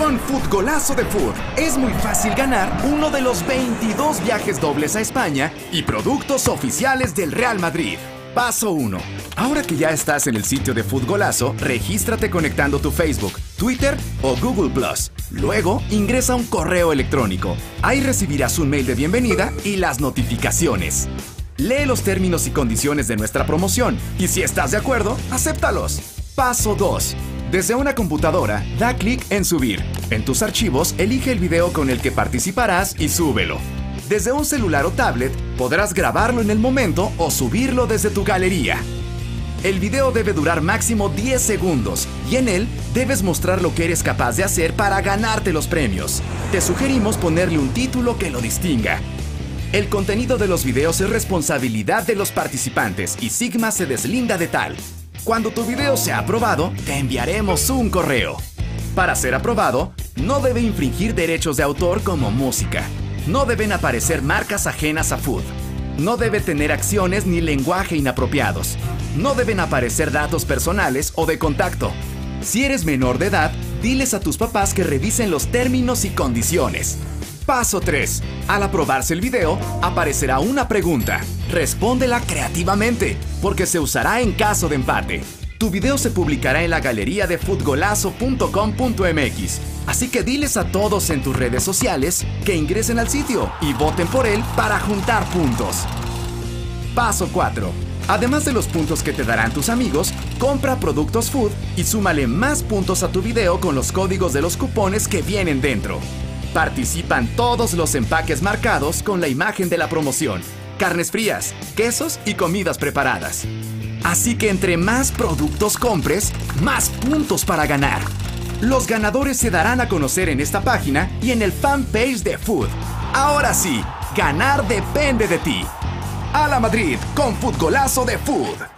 Con Futgolazo de Food es muy fácil ganar uno de los 22 viajes dobles a España y productos oficiales del Real Madrid. Paso 1. Ahora que ya estás en el sitio de Futgolazo, regístrate conectando tu Facebook, Twitter o Google+. Luego, ingresa un correo electrónico. Ahí recibirás un mail de bienvenida y las notificaciones. Lee los términos y condiciones de nuestra promoción y si estás de acuerdo, acéptalos. Paso 2. Desde una computadora, da clic en subir. En tus archivos, elige el video con el que participarás y súbelo. Desde un celular o tablet, podrás grabarlo en el momento o subirlo desde tu galería. El video debe durar máximo 10 segundos y en él debes mostrar lo que eres capaz de hacer para ganarte los premios. Te sugerimos ponerle un título que lo distinga. El contenido de los videos es responsabilidad de los participantes y Sigma se deslinda de tal. Cuando tu video sea aprobado, te enviaremos un correo. Para ser aprobado, no debe infringir derechos de autor como música. No deben aparecer marcas ajenas a Food. No debe tener acciones ni lenguaje inapropiados. No deben aparecer datos personales o de contacto. Si eres menor de edad, diles a tus papás que revisen los términos y condiciones. Paso 3. Al aprobarse el video, aparecerá una pregunta. Respóndela creativamente, porque se usará en caso de empate. Tu video se publicará en la galería de futgolazo.com.mx. Así que diles a todos en tus redes sociales que ingresen al sitio y voten por él para juntar puntos. Paso 4. Además de los puntos que te darán tus amigos, compra productos Food y súmale más puntos a tu video con los códigos de los cupones que vienen dentro. Participan todos los empaques marcados con la imagen de la promoción, carnes frías, quesos y comidas preparadas. Así que entre más productos compres, más puntos para ganar. Los ganadores se darán a conocer en esta página y en el fanpage de Food. Ahora sí, ganar depende de ti. ¡A la Madrid con Futgolazo de Food!